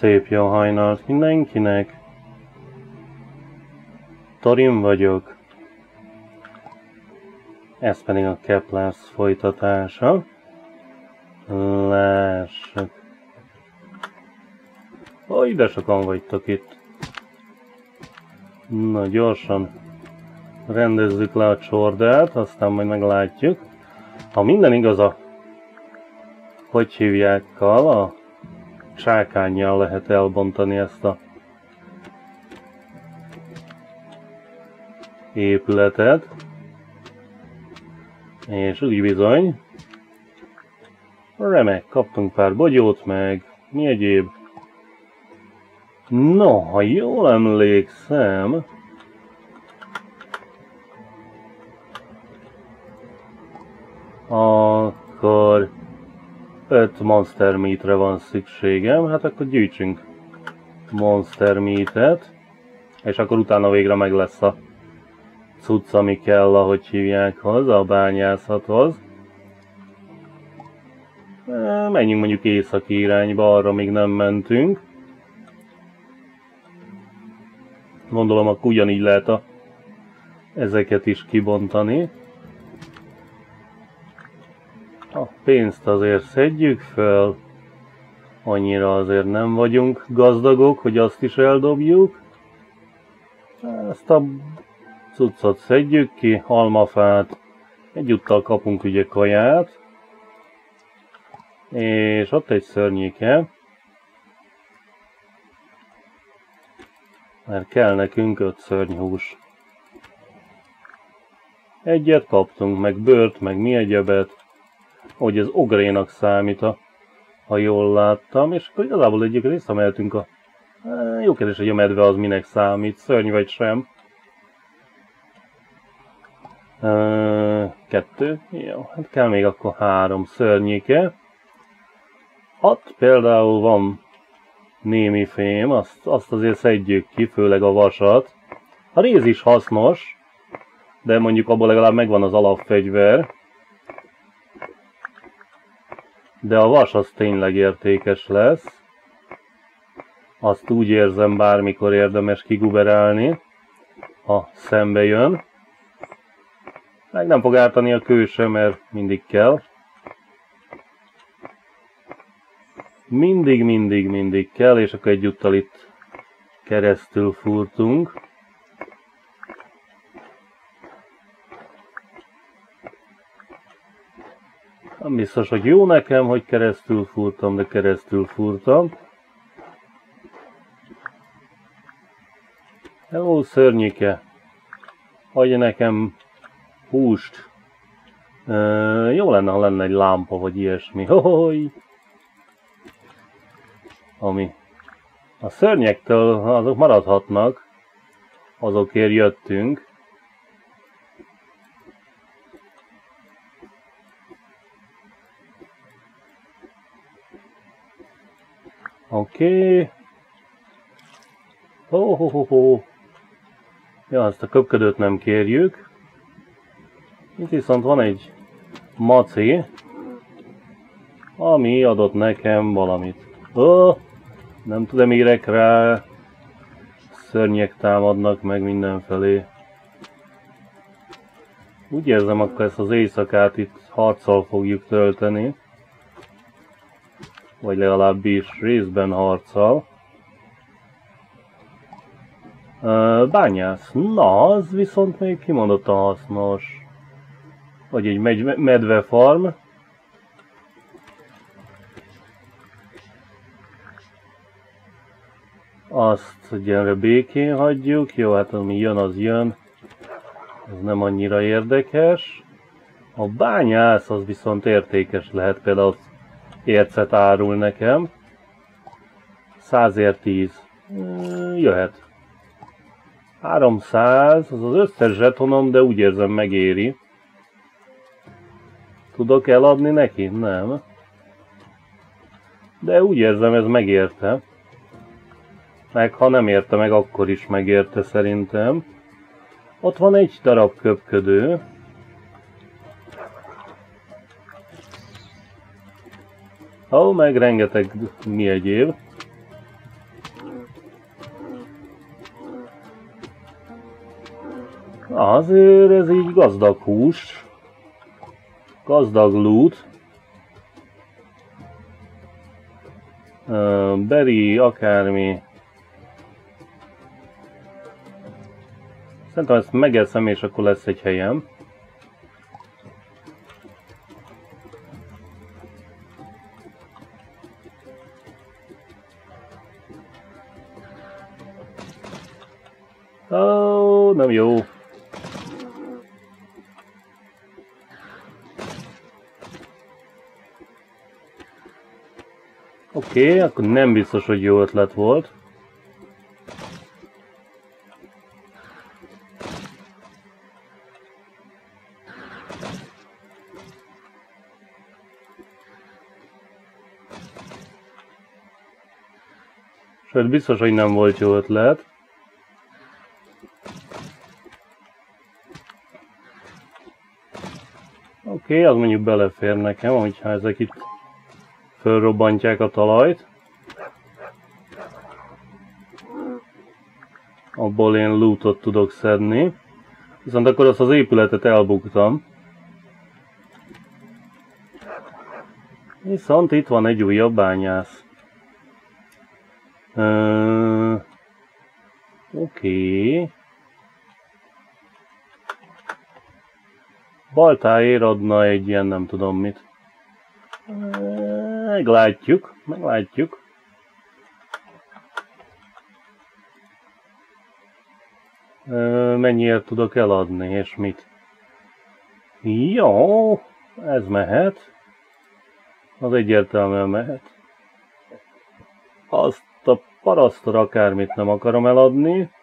Szép jó hajnalt mindenkinek! Thorin vagyok. Ez pedig a Keplerth folytatása. Lássuk. Ó, ide sokan vagytok itt. Na, gyorsan rendezzük le a csordát, aztán majd meglátjuk. Ha minden igaz, hogy hívjákkal, a csákánnyal lehet elbontani ezt a épületet. És úgy bizony, remek, kaptunk pár bogyót, meg mi egyéb. No, ha jól emlékszem, akkor 5 monster meatre van szükségem, hát akkor gyűjtsünk monster meat-et, és akkor utána végre meg lesz a cucc, ami kell, ahogy hívják hozzá, a bányászathoz. Menjünk mondjuk északi irányba, arra még nem mentünk. Gondolom, akkor ugyanígy lehet ezeket is kibontani. A pénzt azért szedjük fel. Annyira azért nem vagyunk gazdagok, hogy azt is eldobjuk. Ezt a cuccot szedjük ki, almafát. Egyúttal kapunk ugye kaját. És ott egy szörnyéke. Mert kell nekünk 5 szörnyhús. Egyet kaptunk, meg bőrt, meg mi egyebet. Hogy ez ogrénak számít, ha jól láttam. És akkor igazából egyik visszamehetünk a... Jó kérdés, hogy a medve az minek számít, szörny vagy sem. 2. Jó, hát kell még akkor 3 szörnyéke. Ott például van némi fém, azt azért szedjük ki, főleg a vasat. A réz is hasznos, de mondjuk abból legalább megvan az alapfegyver. De a vas az tényleg értékes lesz. Azt úgy érzem, bármikor érdemes kiguberálni, ha szembe jön. Meg nem fog ártani a kő sem, mert mindig kell. Mindig kell, és akkor egyúttal itt keresztül fúrtunk. Nem biztos, hogy jó nekem, hogy keresztül fúrtam, de keresztül fúrtam. Hello, szörnyike! Adj nekem húst. Jó lenne, ha lenne egy lámpa, vagy ilyesmi. Hohoy! Ami a szörnyektől azok maradhatnak, azokért jöttünk. Oké. Ja, ezt a köpködőt nem kérjük. Itt viszont van egy maci, ami adott nekem valamit. Nem tudom, érek rá. Szörnyek támadnak meg mindenfelé. Úgy érzem, akkor ezt az éjszakát itt harccal fogjuk tölteni. Vagy legalábbis részben harccal. Bányász. Na, az viszont még kimondottan hasznos. Vagy egy medvefarm. Azt gyere békén hagyjuk. Jó, hát ami jön, az jön. Ez nem annyira érdekes. A bányász az viszont értékes lehet, például ércet árul nekem. 100-ért 10. Jöhet. 300, az az összes zsetonom, de úgy érzem megéri. Tudok eladni neki? Nem. De úgy érzem, ez megérte. Meg ha nem érte meg, akkor is megérte szerintem. Ott van egy darab köpködő. Meg rengeteg mi egyéb. Azért ez így gazdag hús. Gazdag loot. Berry, akármi. Szerintem ezt megeszem, és akkor lesz egy helyem. Ó, nem jó. Oké, akkor nem biztos, hogy jó ötlet volt. Sőt, biztos, hogy nem volt jó ötlet. Oké, az mondjuk belefér nekem, hogyha ezek itt fölrobbantják a talajt. Abból én lootot tudok szedni. Viszont akkor azt az épületet elbuktam. Viszont itt van egy újabb bányász. Oké. Baltáért adna egy ilyen nem tudom mit. Meglátjuk, meglátjuk. Mennyiért tudok eladni, és mit? Jó, ez mehet. Az egyértelműen mehet. Azt a parasztra akármit nem akarom eladni.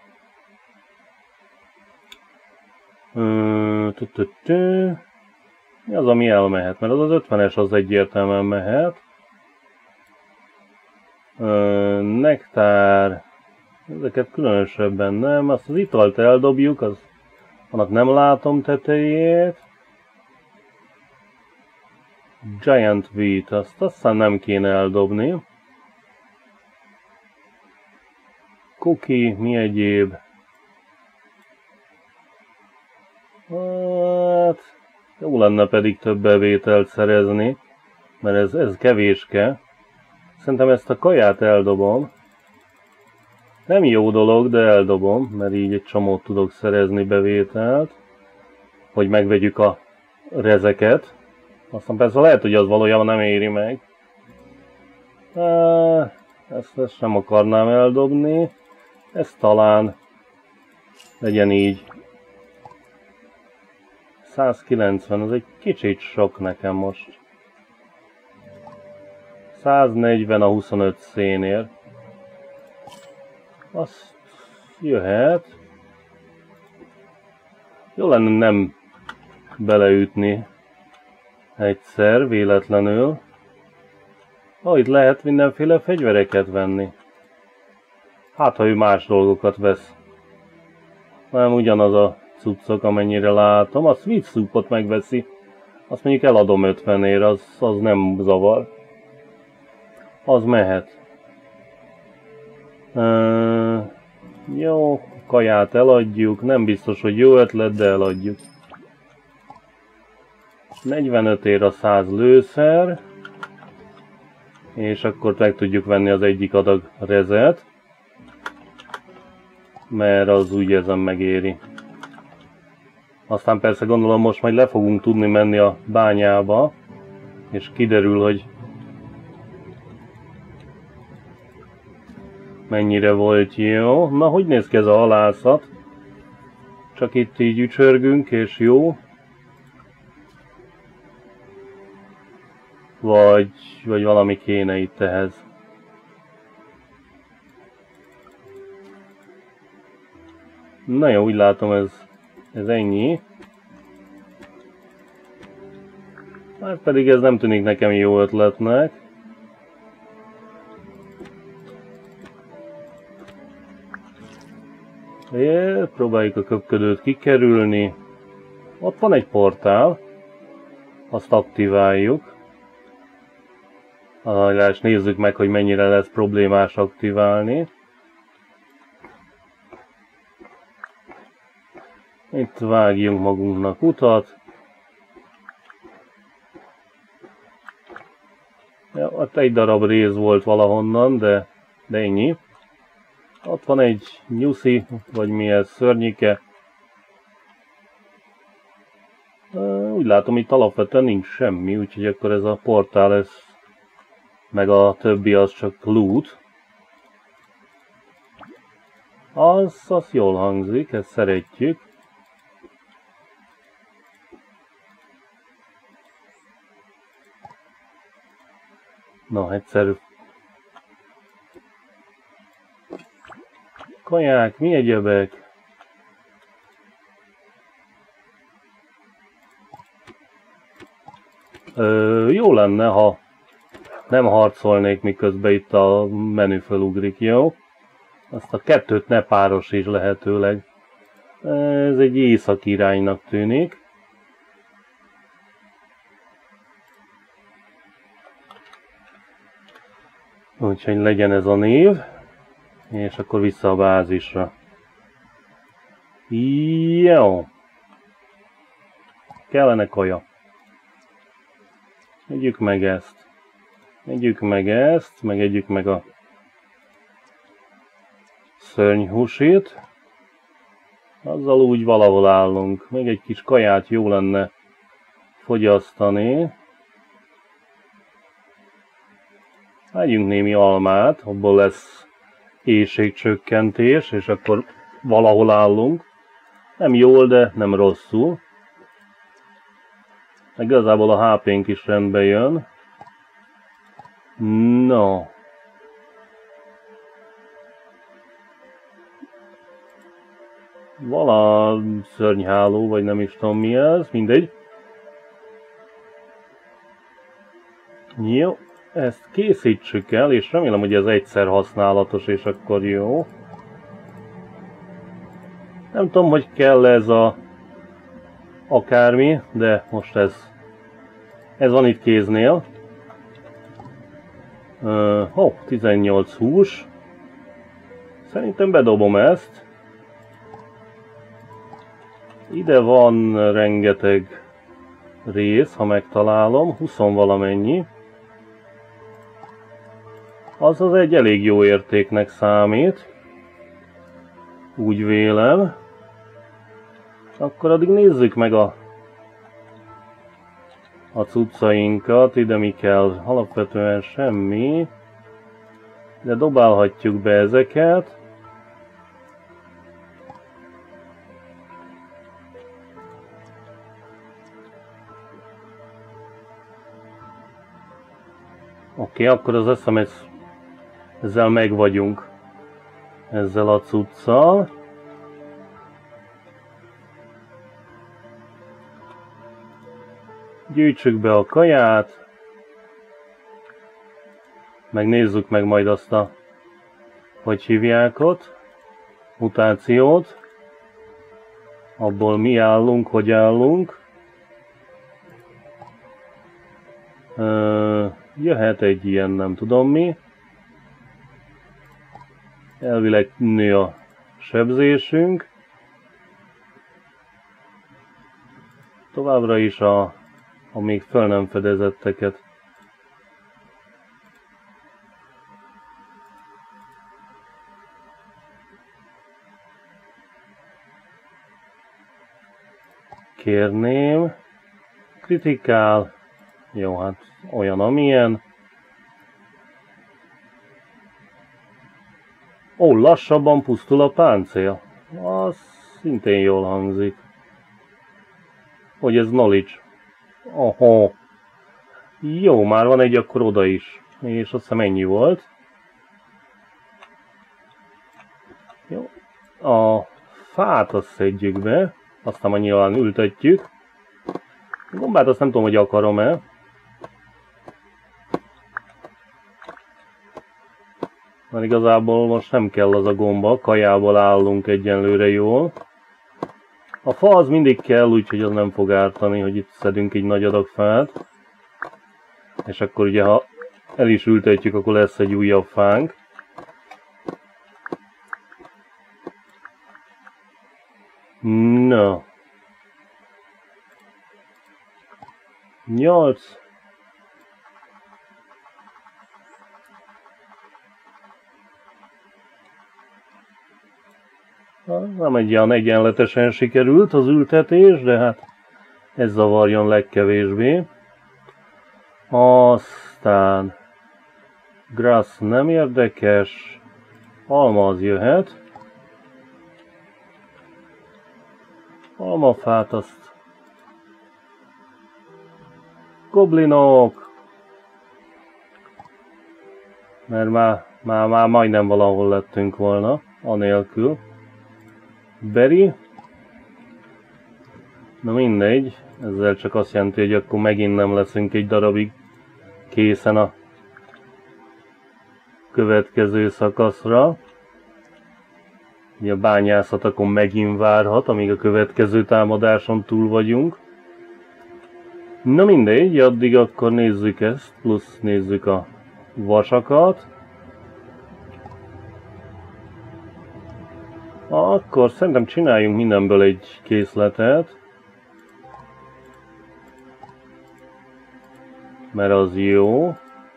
Mi az, ami elmehet? Mert az 50-es az egyértelműen mehet. Nektár. Ezeket különösebben nem. Azt az italt eldobjuk, annak nem látom tetejét. Giant Wheat, azt aztán nem kéne eldobni. Cookie, mi egyéb? Hát, jó lenne pedig több bevételt szerezni, mert ez kevéske. Szerintem ezt a kaját eldobom. Nem jó dolog, de eldobom, mert így egy csomót tudok szerezni bevételt, hogy megvegyük a rezeket. Aztán persze lehet, hogy az valójában nem éri meg. Ezt nem akarnám eldobni. Ez talán legyen így. 190, az egy kicsit sok nekem most. 140 a 25 szénér. Azt jöhet. Jó lenne nem beleütni egyszer véletlenül. Itt lehet mindenféle fegyvereket venni. Hát, ha ő más dolgokat vesz. Nem ugyanaz a cuccok, amennyire látom. A sweet soupot megveszi. Azt mondjuk eladom 50-ért, az nem zavar. Az mehet. Jó, kaját eladjuk. Nem biztos, hogy jó ötlet, de eladjuk. 45 ér a 100 lőszer. És akkor meg tudjuk venni az egyik adag rezet. Mert az úgy érzem megéri. Aztán persze gondolom most majd le fogunk tudni menni a bányába. És kiderül, hogy mennyire volt jó. Na, hogy néz ki ez a halászat? Csak itt így ücsörgünk és jó. Vagy valami kéne itt ehhez. Na jó, úgy látom ez ennyi. Hát pedig ez nem tűnik nekem jó ötletnek. Próbáljuk a köpködőt kikerülni. Ott van egy portál. Azt aktiváljuk. És nézzük meg, hogy mennyire lesz problémás aktiválni. Itt vágjunk magunknak utat. Ja, ott egy darab réz volt valahonnan, de ennyi. Ott van egy nyuszi, vagy mi ez, szörnyike. Úgy látom, itt alapvetően nincs semmi, úgyhogy akkor ez a portál, ez, meg a többi az csak loot. Az jól hangzik, ezt szeretjük. Na, egyszer kaják, mi egyebek? Jó lenne, ha nem harcolnék, miközben itt a menü felugrik, jó? Azt a kettőt ne párosíts lehetőleg. Ez egy északi iránynak tűnik. Úgyhogy legyen ez a név. És akkor vissza a bázisra. Jó. Kellene kaja. Együk meg ezt. Együk meg ezt, meg együk meg a szörnyhúsét. Azzal úgy valahol állunk. Még egy kis kaját jó lenne fogyasztani. Vegyünk némi almát, abból lesz éhségcsökkentés, és akkor valahol állunk. Nem jól, de nem rosszul. Igazából a HP-nk is rendbe jön. No. Vala szörnyháló, vagy nem is tudom mi ez, mindegy. Jó, ezt készítsük el, és remélem, hogy ez egyszer használatos, és akkor jó. Nem tudom, hogy kell ez a akármi, de most ez van itt kéznél. 18 hús. Szerintem bedobom ezt. Ide van rengeteg rész, ha megtalálom, 20 valamennyi. Az egy elég jó értéknek számít. Úgy vélem. Akkor addig nézzük meg a cuccainkat. Ide mi kell? Alapvetően semmi. De dobálhatjuk be ezeket. Oké, akkor az eszem, ezzel meg vagyunk. Ezzel a cuccal. Gyűjtsük be a kaját. Megnézzük meg majd azt a, hogy hívják ott, mutációt. Abból mi állunk, hogy állunk. Jöhet egy ilyen, nem tudom mi. Elvileg nő a sebzésünk. Továbbra is a még föl nem fedezetteket. Kérném. Kritikál. Jó, hát olyan amilyen. Ó, lassabban pusztul a páncél. Az szintén jól hangzik. Hogy ez knowledge. Aha. Jó, már van egy, akkor oda is. És azt hiszem ennyi volt. Jó. A fát azt szedjük be. Aztán már nyilván ültetjük. A gombát azt nem tudom, hogy akarom-e. Mert igazából most nem kell az a gomba, kajából állunk egyenlőre jól. A fa az mindig kell, úgyhogy az nem fog ártani, hogy itt szedünk egy nagy adag fát. És akkor ugye, ha el is ültetjük, akkor lesz egy újabb fánk. Na. 8. Nem egy olyan egyenletesen sikerült az ültetés, de hát ez zavarjon legkevésbé. Aztán grass nem érdekes, almaz jöhet. Almafát azt goblinok, mert már majdnem valahol lettünk volna, anélkül. Berry. Na mindegy, ezzel csak azt jelenti, hogy akkor megint nem leszünk egy darabig készen a következő szakaszra. Ugye a bányászat akkor megint várhat, amíg a következő támadáson túl vagyunk. Na mindegy, addig akkor nézzük ezt, plusz nézzük a vasakat. Akkor szerintem csináljunk mindenből egy készletet. Mert az jó.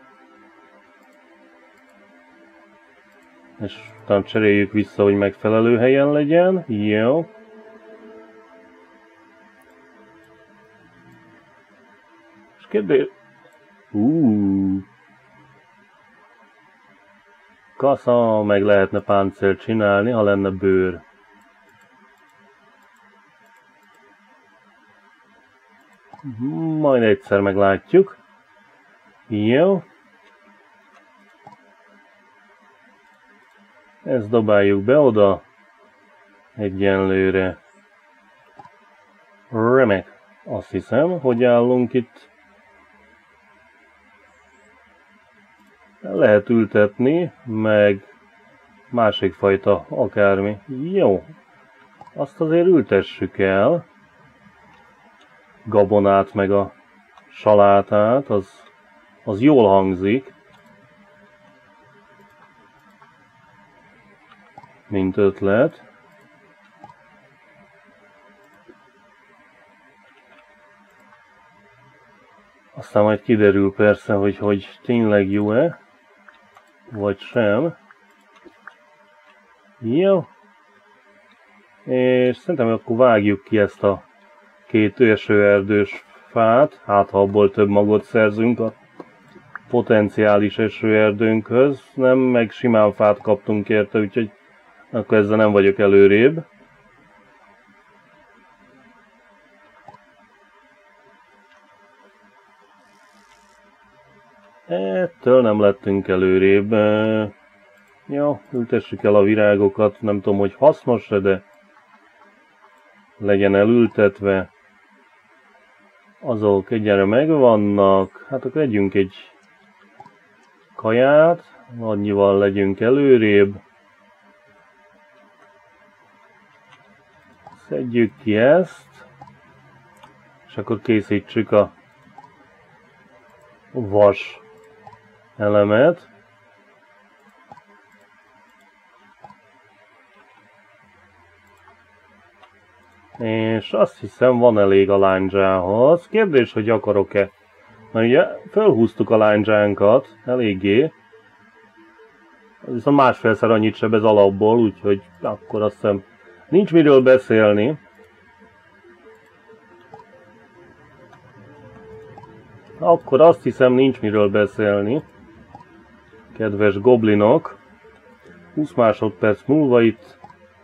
És utána cseréljük vissza, hogy megfelelő helyen legyen. Jó. És kérdés... Kasza, meg lehetne páncélt csinálni, ha lenne bőr. Majd egyszer meglátjuk. Jó. Ezt dobáljuk be oda. Egyenlőre. Remek. Azt hiszem, hogy állunk itt. Lehet ültetni, meg másik fajta akármi. Jó. Azt azért ültessük el. Gabonát meg a salátát, az jól hangzik. Mint ötlet. Aztán majd kiderül persze, hogy tényleg jó-e, vagy sem. Jó. És szerintem akkor vágjuk ki ezt a két esőerdős fát, hát ha abból több magot szerzünk a potenciális esőerdőnkhöz. Nem, meg simán fát kaptunk érte, úgyhogy akkor ezzel nem vagyok előrébb. Ettől nem lettünk előrébb. Jó, ültessük el a virágokat, nem tudom, hogy hasznos-e, de legyen elültetve. Azok egyenre megvannak, hát akkor együnk egy kaját, annyival legyünk előrébb. Szedjük ki ezt, és akkor készítsük a vas elemet. És azt hiszem van elég a lándzsához. Kérdés, hogy akarok-e. Mert ugye felhúztuk a lándzsánkat eléggé. Viszont másfélszer annyit sebez alapból, úgyhogy akkor azt hiszem nincs miről beszélni. Akkor azt hiszem nincs miről beszélni. Kedves goblinok. 20 másodperc múlva itt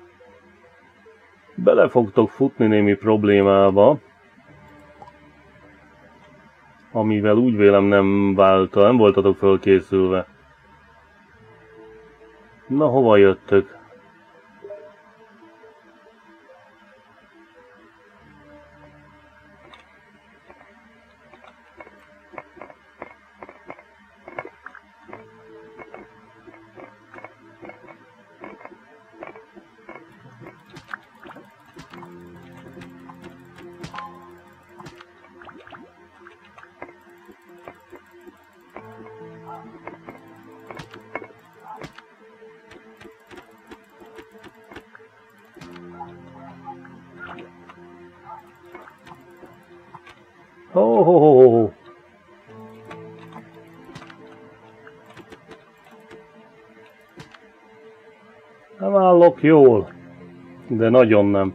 bele fogtok futni némi problémába, amivel úgy vélem nem voltatok fölkészülve. Na, hova jöttök? Oh. Nem állok jól. De nagyon nem.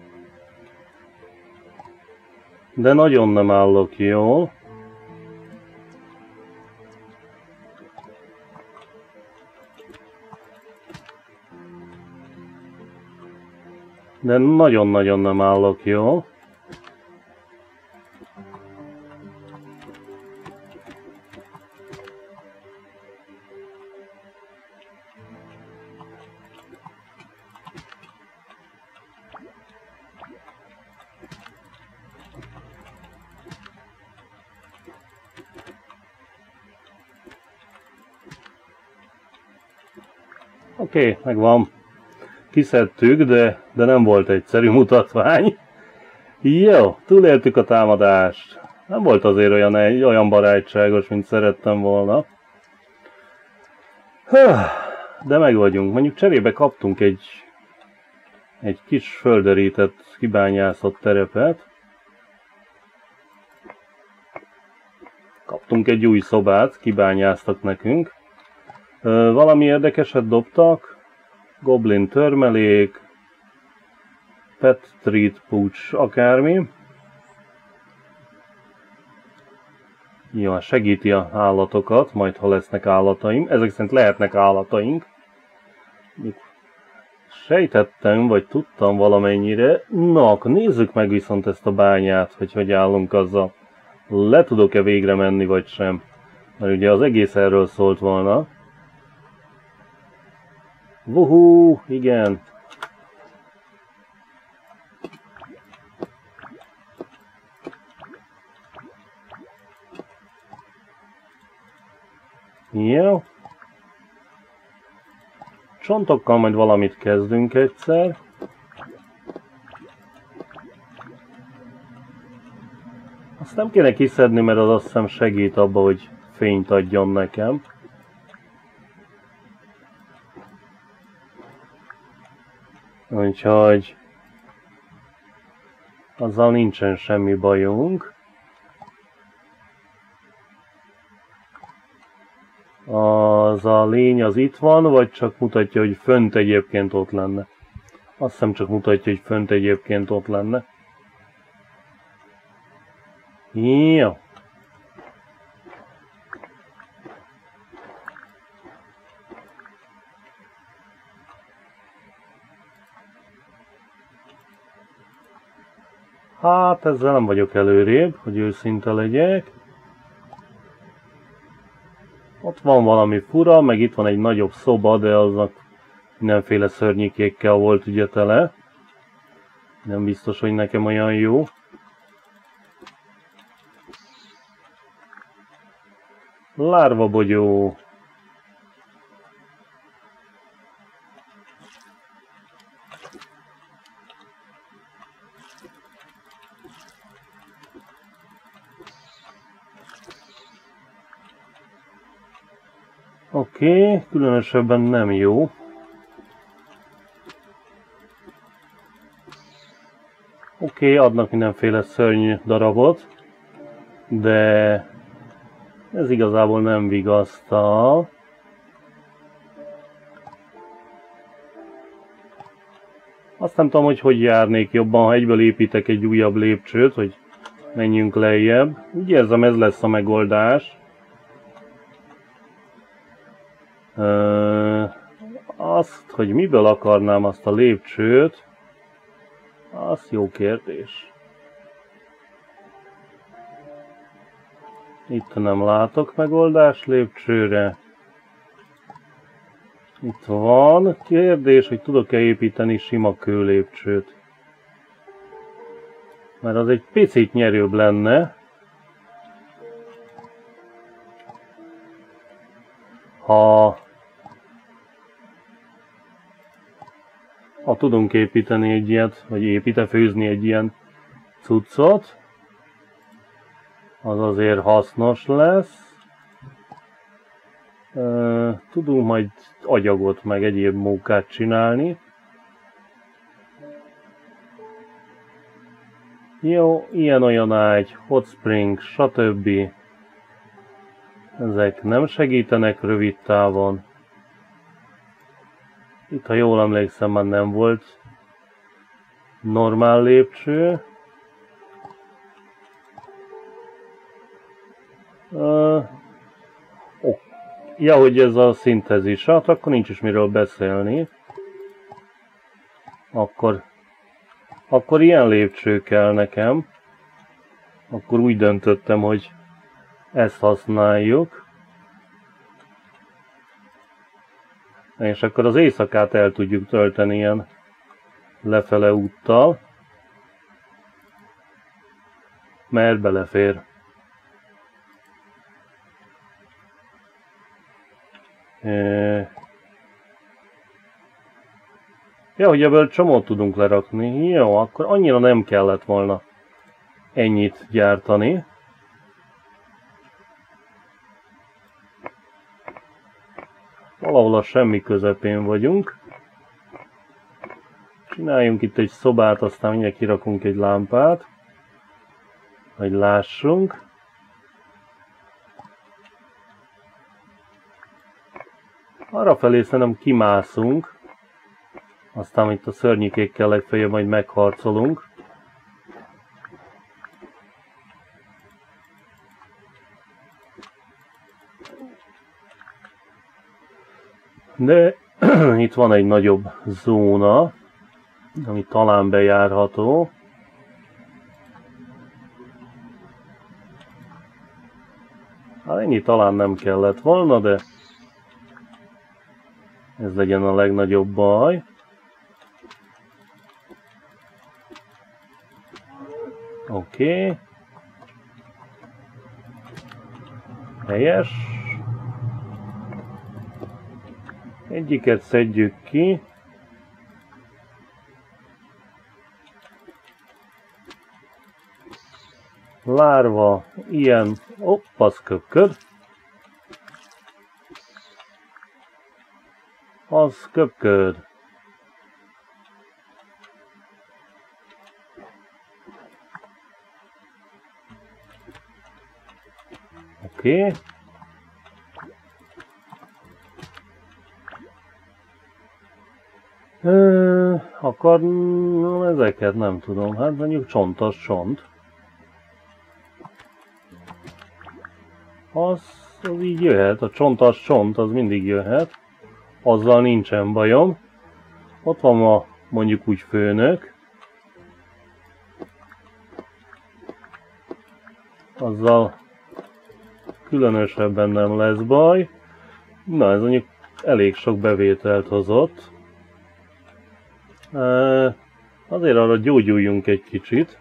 De nagyon nem állok jól. De nagyon-nagyon nem állok jól. Oké, megvan. Kiszedtük, de nem volt egyszerű mutatvány. Jó, túléltük a támadást. Nem volt azért olyan barátságos, mint szerettem volna. De meg vagyunk. Mondjuk cserébe kaptunk egy kis földerített, kibányászott terepet. Kaptunk egy új szobát, kibányáztak nekünk. Valami érdekeset dobtak. Goblin törmelék, pet treat pucs, akármi. Ja, segíti a állatokat, majd ha lesznek állataim. Ezek szerint lehetnek állataink. Sejtettem, vagy tudtam valamennyire. Na, akkor nézzük meg viszont ezt a bányát, hogy állunk azzal. Le tudok-e végre menni, vagy sem. Mert ugye az egész erről szólt volna. Vuhú, igen. Jó. Csontokkal majd valamit kezdünk egyszer. Azt nem kéne kiszedni, mert az azt hiszem segít abba, hogy fényt adjon nekem. Úgyhogy azzal nincsen semmi bajunk. Az a lény az itt van, vagy csak mutatja, hogy fönt egyébként ott lenne? Azt hiszem csak mutatja, hogy fönt egyébként ott lenne. Jó. Hát ezzel nem vagyok előrébb, hogy őszinte legyek. Ott van valami fura, meg itt van egy nagyobb szoba, de aznak mindenféle szörnyikékkel volt ugye tele. Nem biztos, hogy nekem olyan jó. Lárvabogyó. Oké, különösebben nem jó. Oké, adnak mindenféle szörny darabot, de ez igazából nem vigasztal. Azt nem tudom, hogy járnék jobban, ha egyből építek egy újabb lépcsőt, hogy menjünk lejjebb. Úgy érzem, ez lesz a megoldás. Azt, hogy miből akarnám azt a lépcsőt, az jó kérdés. Itt nem látok megoldást lépcsőre. Itt van. Kérdés, hogy tudok-e építeni sima kőlépcsőt. Mert az egy picit nyerőbb lenne. Ha tudunk építeni egy ilyet, vagy főzni egy ilyen cuccot, az azért hasznos lesz. Tudunk majd agyagot, meg egyéb munkát csinálni. Jó, ilyen-olyan ágy, hot spring, stb. Ezek nem segítenek rövid távon. Itt, ha jól emlékszem, már nem volt normál lépcső. Ja, hogy ez a szintezis, hát akkor nincs is miről beszélni. Akkor ilyen lépcső kell nekem. Akkor úgy döntöttem, hogy ezt használjuk. És akkor az éjszakát el tudjuk tölteni ilyen lefele úttal. Mert belefér. Ja, hogy ebből csomót tudunk lerakni. Jó, akkor annyira nem kellett volna ennyit gyártani. Valahol a semmi közepén vagyunk. Csináljunk itt egy szobát, aztán mindjárt kirakunk egy lámpát. Hogy lássunk. Arrafelé szerintem kimászunk. Aztán itt a szörnyikékkel legfeljebb majd megharcolunk. De itt van egy nagyobb zóna, ami talán bejárható. Hát ennyi talán nem kellett volna, de ez legyen a legnagyobb baj. Oké. Helyes. Egyiket szedjük ki. Lárva, ilyen, az köpköd. Az köpköd. Oké. Akkor ezeket nem tudom, hát mondjuk csontos csont. Az így jöhet, a csontas csont az mindig jöhet. Azzal nincsen bajom. Ott van ma mondjuk úgy főnök. Azzal különösebben nem lesz baj. Na, ez mondjuk elég sok bevételt hozott. Azért arra gyógyuljunk egy kicsit.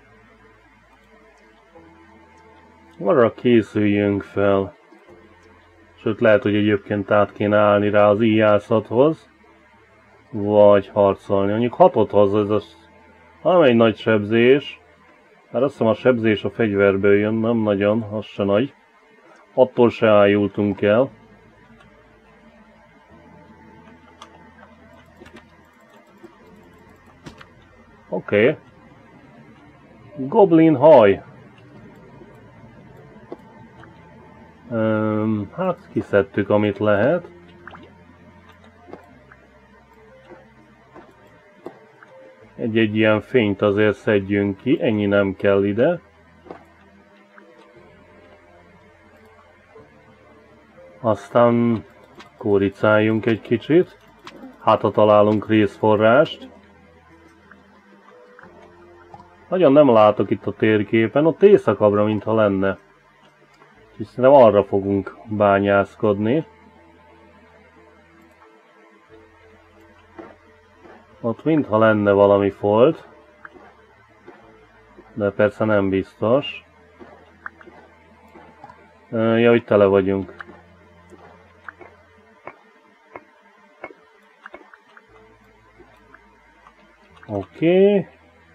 Arra készüljünk fel. Sőt, lehet, hogy egyébként át kéne állni rá az íjászathoz. Vagy harcolni. Mondjuk 6-ot hoz ez az... Nem egy nagy sebzés. Hát azt hiszem a sebzés a fegyverből jön, nem nagyon, az se nagy. Attól se ájultunk el. Oké. Goblin haj. Hát kiszedtük, amit lehet. Egy-egy ilyen fényt azért szedjünk ki, ennyi nem kell ide. Aztán kóricáljunk egy kicsit. Hát ha találunk részforrást. Nagyon nem látok itt a térképen, ott éjszakabbra, mintha lenne. Úgyhogy szerintem arra fogunk bányászkodni. Ott mintha lenne valami folt. De persze nem biztos. Ja, hogy tele vagyunk. Oké.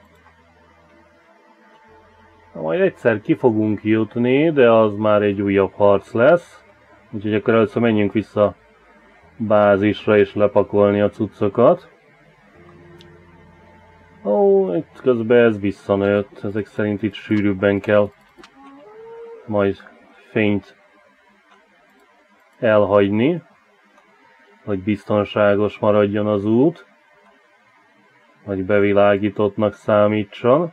Majd egyszer ki fogunk jutni, de az már egy újabb harc lesz. Úgyhogy akkor először menjünk vissza bázisra és lepakolni a cuccokat. Ó, itt közben ez visszanőtt, ezek szerint itt sűrűbben kell majd fényt elhagyni, hogy biztonságos maradjon az út, hogy bevilágítottnak számítson.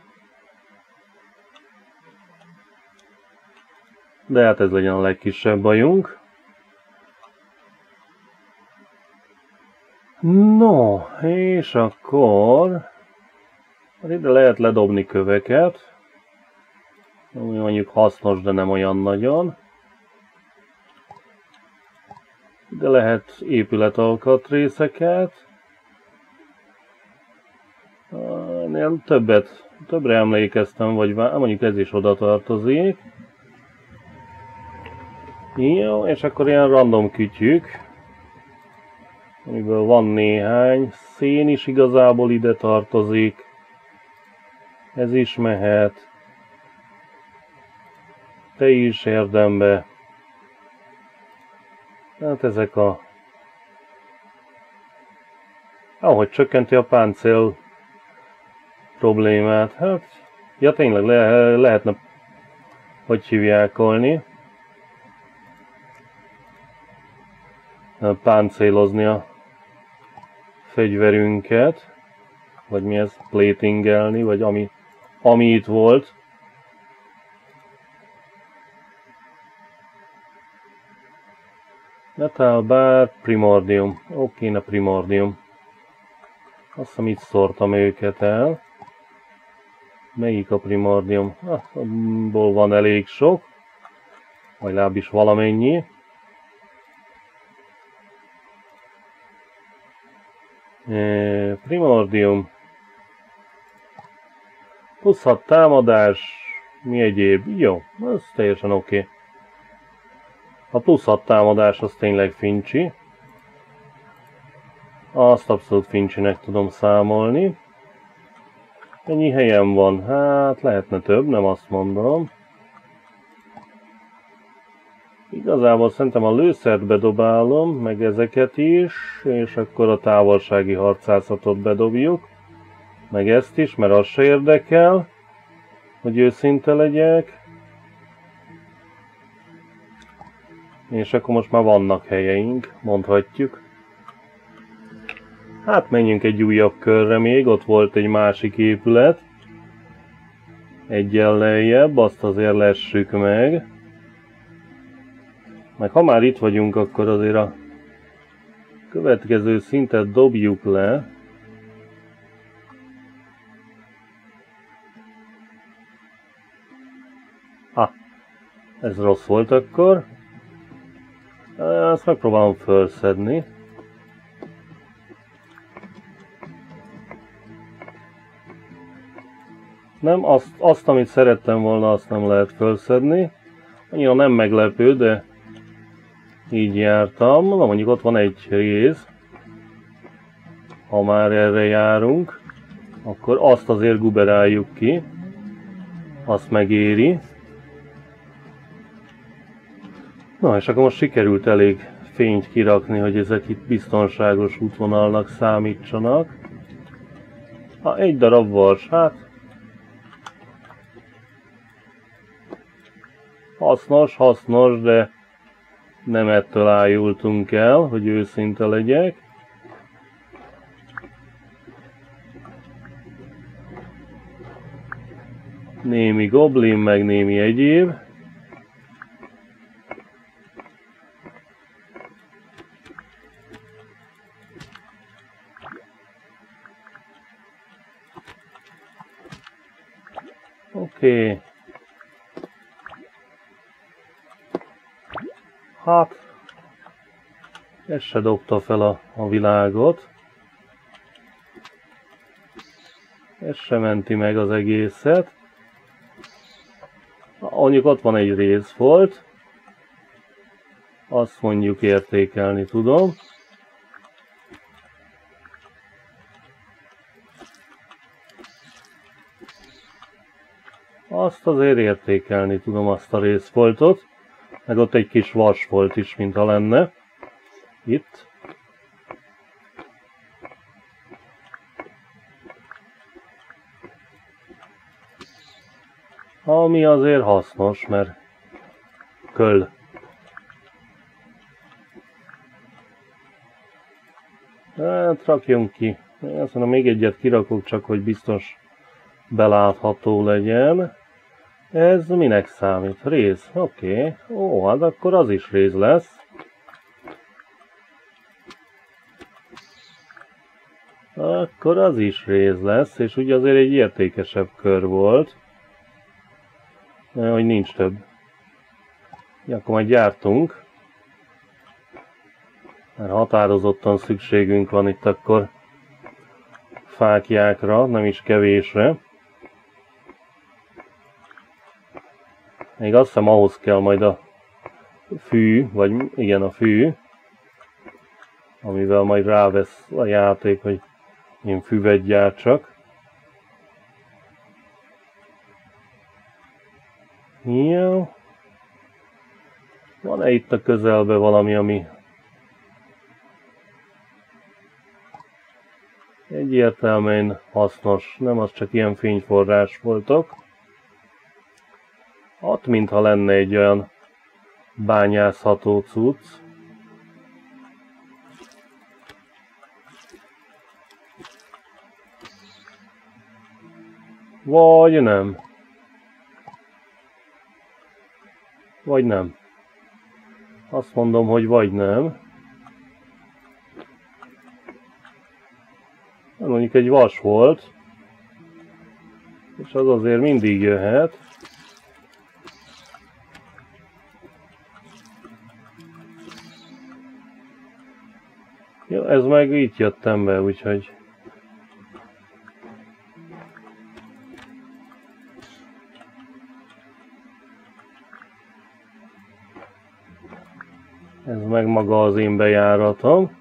De hát ez legyen a legkisebb bajunk. No, és akkor ide lehet ledobni köveket, ami mondjuk hasznos, de nem olyan nagyon. Ide lehet épületalkatrészeket. Ennél többre emlékeztem, vagy mondjuk ez is oda tartozik. Jó, és akkor ilyen random kütyük, amiből van néhány. Szén is igazából ide tartozik. Ez is mehet. Te is érdembe. Hát ezek a... Ahogy csökkenti a páncél problémát. Hát, ja tényleg lehetne, hogy hívjákolni. Páncélozni a fegyverünket. Vagy mi ez? Platingelni, vagy ami itt volt. Metal bar, primordium. Oké, na primordium. Azt hiszem itt szórtam őket el. Melyik a primordium? Abból van elég sok. Vagy legalábbis valamennyi. Primordium. Plusz 6 támadás. Mi egyéb? Jó, ez teljesen oké. A plusz 6 támadás az tényleg fincsi. Azt abszolút fincsinek tudom számolni. Ennyi helyen van? Hát lehetne több, nem azt mondom. Igazából szerintem a lőszert bedobálom, meg ezeket is, és akkor a távolsági harcászatot bedobjuk. Meg ezt is, mert az se érdekel, hogy őszinte legyek. És akkor most már vannak helyeink, mondhatjuk. Hát menjünk egy újabb körre még, ott volt egy másik épület. Egyen lejjebb, azt azért lessük meg. Meg ha már itt vagyunk, akkor azért a következő szintet dobjuk le. Ez rossz volt akkor. Ezt megpróbálom felszedni. Nem, azt, amit szerettem volna, azt nem lehet felszedni. Annyira nem meglepő, de így jártam. Na mondjuk ott van egy rész. Ha már erre járunk, akkor azt azért guberáljuk ki. Azt megéri. Na és akkor most sikerült elég fényt kirakni, hogy ezek itt biztonságos útvonalnak számítsanak. Egy darab vas, hát hasznos, de nem ettől ájultunk el, hogy őszinte legyek. Némi goblin, meg némi egyéb. Oké. Hát, ez se dobta fel a világot. Ez se menti meg az egészet. Mondjuk ott van egy részfolt. Azt mondjuk értékelni tudom. Azt azért értékelni tudom, azt a részfoltot. Meg ott egy kis vasfolt is, mintha lenne. Itt. Ami azért hasznos, mert köl. Hát rakjunk ki. Azt mondom, még egyet kirakok, csak hogy biztos belátható legyen. Ez minek számít? Réz? Oké. Ó, hát akkor az is réz lesz. Akkor az is réz lesz, és ugye azért egy értékesebb kör volt. Hogy nincs több. Ja, akkor majd gyártunk. Mert határozottan szükségünk van itt akkor fáklyákra, nem is kevésre. Még azt hiszem ahhoz kell majd a fű, vagy igen a fű, amivel majd rávesz a játék, hogy én füvet gyártsak. Jó. Van-e itt a közelben valami, ami egyértelműen hasznos, nem az csak ilyen fényforrás voltak. Ott mintha lenne egy olyan bányászható cucc. Vagy nem. Vagy nem. Azt mondom, hogy vagy nem. Mondjuk egy vas volt. És az azért mindig jöhet. Jó, ez meg itt jöttem be, úgyhogy... Ez meg maga az én bejáratom.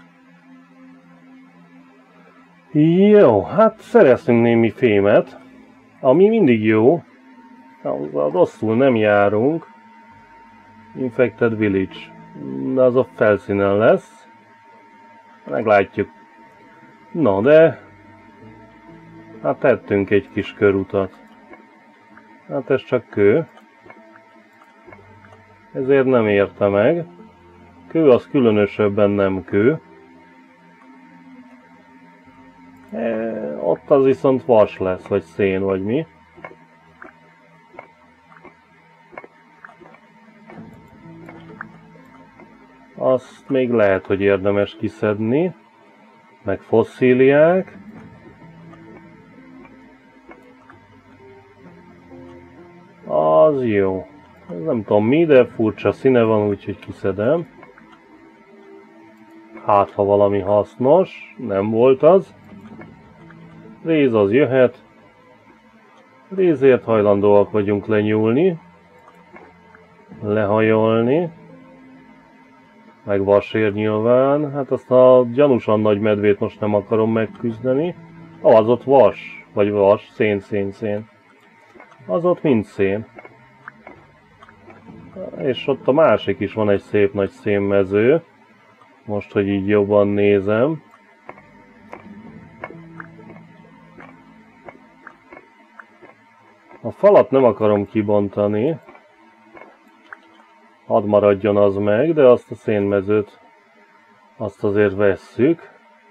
Jó, hát szereztünk némi fémet, ami mindig jó. Rosszul nem járunk. Infected Village. De az a felszínen lesz. Meglátjuk. Na de... Hát tettünk egy kis körutat. Hát ez csak kő. Ezért nem érte meg. Kő az különösebben nem kő. Ott az viszont vas lesz, vagy szén, vagy mi. Azt még lehet, hogy érdemes kiszedni. Meg fosszíliák. Az jó. Ez nem tudom mi, de furcsa színe van, úgyhogy kiszedem. Hát, ha valami hasznos. Nem volt az. Réz az jöhet. Rézért hajlandóak vagyunk lenyúlni. Lehajolni. Meg vasért nyilván. Hát azt a gyanúsan nagy medvét most nem akarom megküzdeni. Az ott vas. Vagy vas. Szén. Az ott mind szén. És ott a másik is van egy szép nagy szénmező. Most, hogy így jobban nézem. A falat nem akarom kibontani. Hadd maradjon az meg, de azt a szénmezőt azt azért vesszük.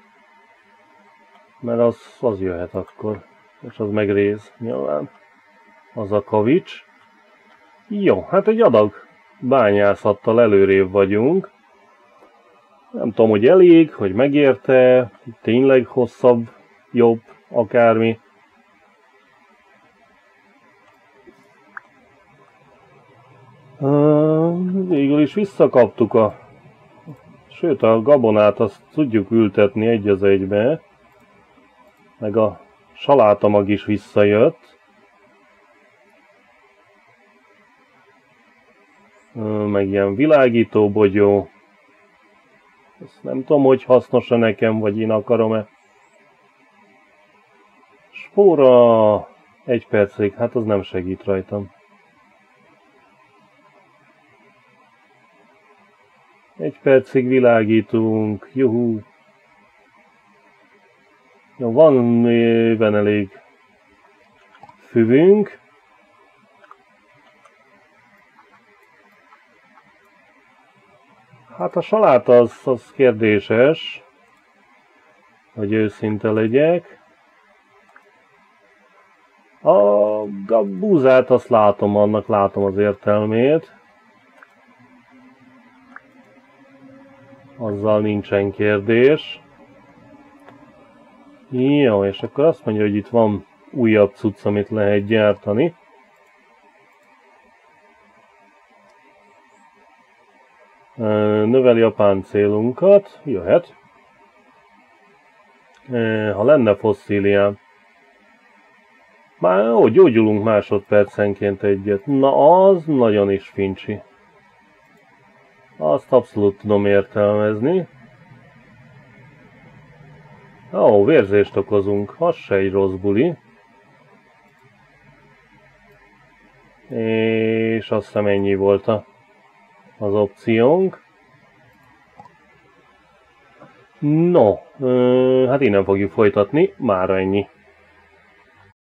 Mert az jöhet akkor. És az meg réz nyilván. Az a kavics. Jó, hát egy adag bányászattal előrébb vagyunk. Nem tudom, hogy elég, hogy megérte, tényleg hosszabb, jobb, akármi. Végül is visszakaptuk sőt, a gabonát azt tudjuk ültetni egy az egybe. Meg a salátamag is visszajött. Meg ilyen világító bogyó. Ezt nem tudom, hogy hasznos-e nekem, vagy én akarom-e. Spóra 1 percig, hát az nem segít rajtam. 1 percig világítunk, juhú. Jó, van bőven elég füvünk. Hát a saláta az kérdéses, hogy őszinte legyek. A búzát azt látom, annak látom az értelmét. Azzal nincsen kérdés. Jó, és akkor azt mondja, hogy itt van újabb cucc, amit lehet gyártani. Növeli a páncélunkat, jöhet. Ha lenne fosszíliám. Már gyógyulunk másodpercenként egyet. Na az nagyon is fincsi. Azt abszolút tudom értelmezni. Vérzést okozunk. Az se egy rossz buli. És azt hiszem ennyi volt az opciónk. No, hát innen fogjuk folytatni. Mára ennyi.